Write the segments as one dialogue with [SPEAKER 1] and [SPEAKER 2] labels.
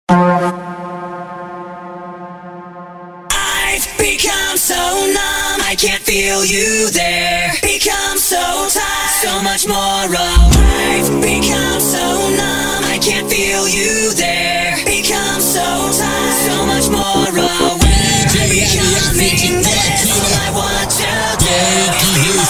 [SPEAKER 1] I've become so numb, I can't feel you there. Become so tired, so much more raw. I've become so numb, I can't feel you there. Become so tired, so much more raw. When I'm becoming this, all I want to do is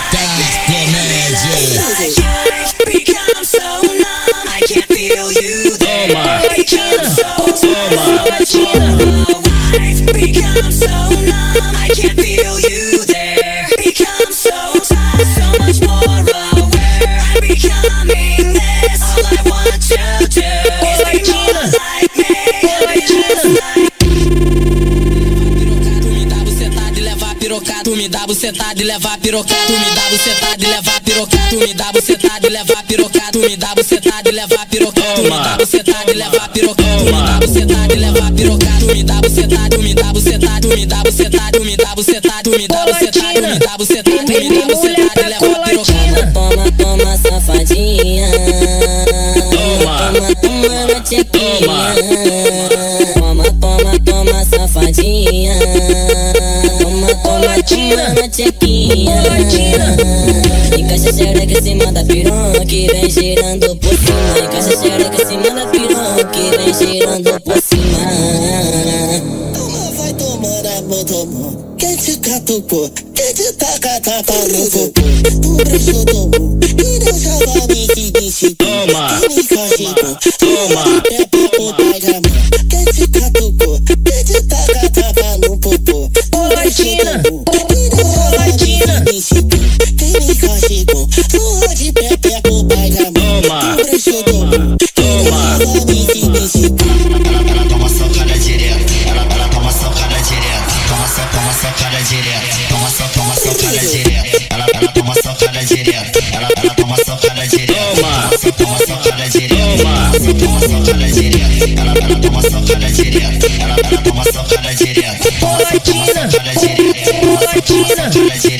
[SPEAKER 1] I've become so numb, I can't feel you there. Become so tired, so much more raw. I've become so numb, I can't feel you there. Become so tired, so much more raw. Where I'm becoming this, all I want to do is be more like me, be just like.
[SPEAKER 2] Tu me dá bucetada e levar pirocada, tu me dá bucetada e levar pirocada, tu me dá bucetada e levar pirocada, tu me dá bucetada e levar pirocada, tu me dá bucetada e levar pirocada, tu me dá bucetada e levar pirocada, tu me dá bucetada, tu me dá bucetada, tu me dá bucetada, tu me dá bucetada, tu me dá bucetada, tu me dá bucetada, tu me dá bucetada e levar pirocada.
[SPEAKER 3] Toma, toma, safadinha. Toma, toma, na tchequinha. Toma, toma, toma, safadinha. Toma, toma, toma, na tchequinha. Encaixa xereca em cima da piroca que vem girando por cima. Encaixa xereca em cima da piroca que vem girando por cima. Toma, vai tomando a mão, tomou. Quem te catucou? Quem te taca, taca no popô? Tu brechou, tomou. E Deus já vai me seguir.
[SPEAKER 2] Toma,
[SPEAKER 3] quem me castigou?
[SPEAKER 2] toma.
[SPEAKER 3] É papo pai da mão. Quem te catucou? Quem te taca, taca no popô? Tu brechou, tomou. E Deus já vai me seguir. Quem me castigou? Sua de pé, papo pai da mão. Tu brechou, tomou.
[SPEAKER 2] Toma.
[SPEAKER 3] E Deus já vai me seguir.
[SPEAKER 4] Ela toma socada direto, ela toma socada direto, toma socada direto, toma socada direto, ela toma socada direto, ela toma socada direto, toma socada direto, toma socada direto, ela toma socada direto, ela toma socada direto, toma socada direto, toma socada direto.